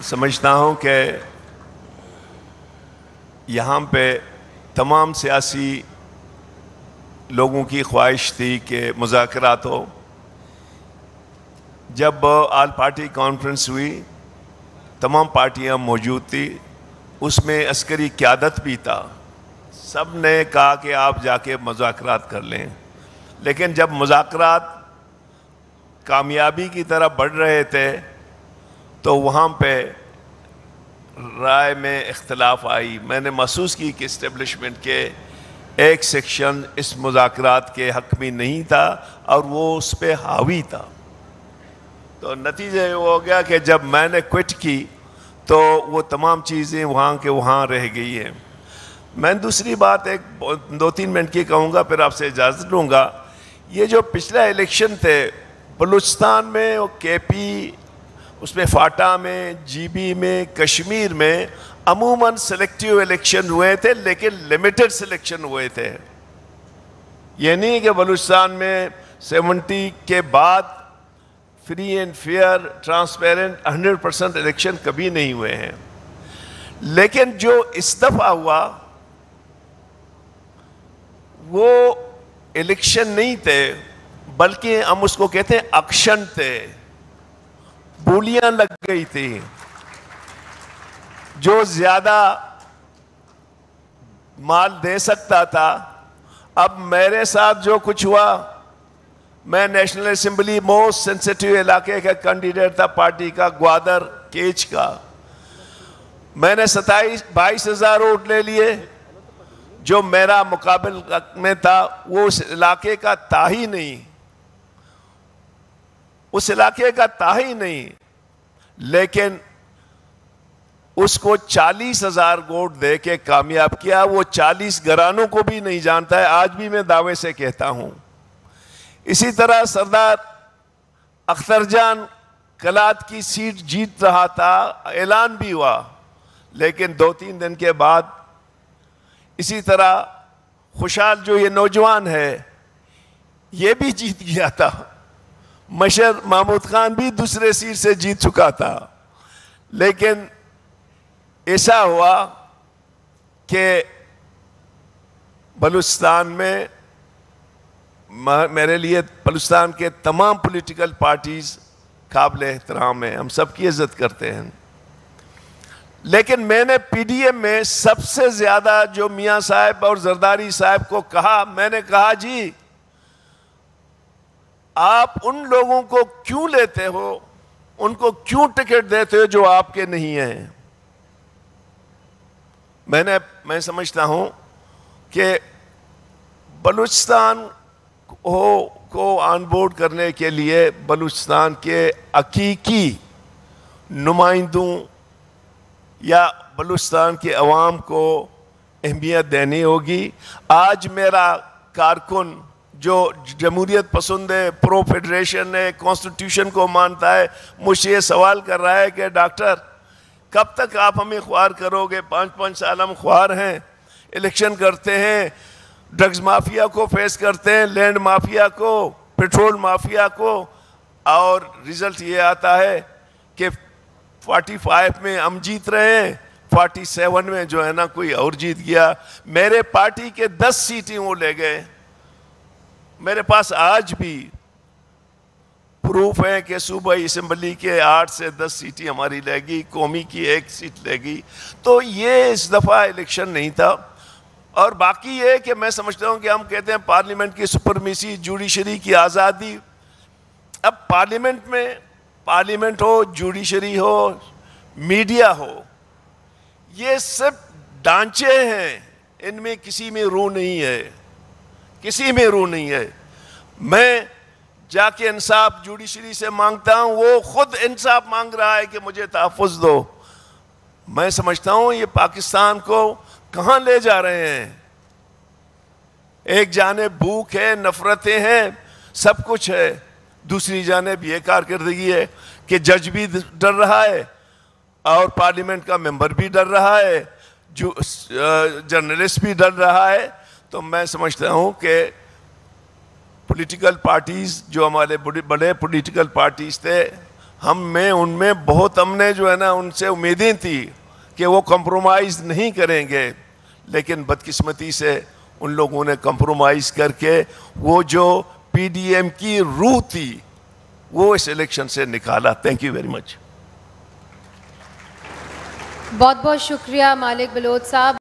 سمجھتا ہوں کہ یہاں پہ تمام سیاسی لوگوں کی خواہش تھی کہ مذاکرات ہو. جب آل پارٹی کانفرنس ہوئی تمام پارٹیاں موجود تھی, اس میں عسکری قیادت بھی تھا. سب نے کہا کہ آپ جا کے مذاکرات کر لیں, لیکن جب مذاکرات کامیابی کی طرف بڑھ رہے تھے تو وہاں پہ رائے میں اختلاف آئی. میں نے محسوس کی کہ اسٹیبلشمنٹ کے ایک سیکشن اس مذاکرات کے حق میں نہیں تھا اور وہ اس پہ حاوی تھا. تو نتیجہ یہ ہو گیا کہ جب میں نے کوئٹ کی تو وہ تمام چیزیں وہاں کے وہاں رہ گئی ہیں. میں دوسری بات ایک 2-3 منٹ کی کہوں گا, پھر آپ سے اجازت لوں گا. یہ جو پچھلا الیکشن تھے بلوچستان میں, کے پی, اس میں فاٹا میں, جی بی میں, کشمیر میں عموماً سلیکٹیو الیکشن ہوئے تھے, لیکن لیمیٹڈ سلیکشن ہوئے تھے. یہ نہیں کہ بلوچستان میں 70 کے بعد free and fair transparent 100% election کبھی نہیں ہوئے ہیں. لیکن جو اس دفعہ ہوا وہ الیکشن نہیں تھے, بلکہ ہم اس کو کہتے ہیں اکشن تھے. بولیاں لگ گئی تھی. جو زیادہ مال دے سکتا تھا. اب میرے ساتھ جو کچھ ہوا, میں نیشنل اسمبلی موسٹ سینسیٹیو علاقے کا کینڈیڈیٹ تھا پارٹی کا, گوادر کیچ کا. میں نے 22,000 ووٹ لے لیے. جو میرا مقابل میں تھا وہ اس علاقے کا تھا ہی نہیں, اس علاقے کا تھا ہی نہیں, لیکن اس کو 40,000 ووٹ دے کے کامیاب کیا. وہ 40 گھرانوں کو بھی نہیں جانتا ہے, آج بھی میں دعوے سے کہتا ہوں. اسی طرح سردار اختر جان کلات کی سیٹ جیت رہا تھا, اعلان بھی ہوا, لیکن 2-3 دن کے بعد اسی طرح خوشحال جو یہ نوجوان ہے یہ بھی جیت گیا تھا. مشر محمود خان بھی دوسرے سیٹ سے جیت چکا تھا. لیکن ایسا ہوا کہ بلوچستان میں میرے لیے بلوچستان کے تمام پولیٹیکل پارٹیز قابل احترام ہیں, ہم سب کی عزت کرتے ہیں. لیکن میں نے پی ڈی ایم میں سب سے زیادہ جو میاں صاحب اور زرداری صاحب کو کہا, میں نے کہا جی آپ ان لوگوں کو کیوں لیتے ہو, ان کو کیوں ٹکٹ دیتے ہو جو آپ کے نہیں ہیں. میں سمجھتا ہوں کہ بلوچستان کو آن بورڈ کرنے کے لیے بلوچستان کے حقیقی نمائندوں یا بلوچستان کے عوام کو اہمیت دینی ہوگی. آج میرا کارکن جو جمہوریت پسند ہے, پرو فیڈریشن ہے, کانسٹیٹیوشن کو مانتا ہے, مجھ سے یہ سوال کر رہا ہے کہ ڈاکٹر کب تک آپ ہمیں خوار کرو گے؟ 5 سال ہم خوار ہیں, الیکشن کرتے ہیں, ڈرگز مافیا کو فیس کرتے ہیں, لینڈ مافیا کو, پیٹرول مافیا کو, اور رزلٹ یہ آتا ہے کہ 45 میں ہم جیت رہے ہیں, 47 میں جو ہے نا کوئی اور جیت گیا. میرے پارٹی کے 10 سیٹیں وہ لے گئے. میرے پاس آج بھی پروف ہے کہ صوبائی اسمبلی کے 8 سے 10 سیٹیں ہماری لے گی, قومی کی 1 سیٹ لے گی. تو یہ اس دفعہ الیکشن نہیں تھا. اور باقی یہ کہ میں سمجھتا ہوں کہ ہم کہتے ہیں پارلیمنٹ کی سپرمیسی, جوڈیشری کی آزادی. اب پارلیمنٹ میں پارلیمنٹ ہو, جوڈیشری ہو, میڈیا ہو, یہ سب ڈھانچے ہیں, ان میں کسی میں روح نہیں ہے, کسی میں روح نہیں ہے. میں جا کے انصاف جوڈیشری سے مانگتا ہوں, وہ خود انصاف مانگ رہا ہے کہ مجھے تحفظ دو. میں سمجھتا ہوں یہ پاکستان کو کہاں لے جا رہے ہیں. ایک جانب بھوک ہے, نفرتیں ہیں, سب کچھ ہے, دوسری جانب یہ کارکردگی ہے کہ جج بھی ڈر رہا ہے اور پارلیمنٹ کا ممبر بھی ڈر رہا ہے, جو جرنلسٹ بھی ڈر رہا ہے. تو میں سمجھتا ہوں کہ پولیٹیکل پارٹیز جو ہمارے بڑے پولیٹیکل پارٹیز تھے, ان میں بہت ہم نے جو ہے نا ان سے امیدیں تھی کہ وہ کمپرومائز نہیں کریں گے، لیکن بدقسمتی سے ان لوگوں نے کمپرومائز کر کے وہ جو پی ڈی ایم کی روح تھی وہ اس الیکشن سے نکالا. Thank you very much. بہت بہت شکریہ مالک بلوچ صاحب.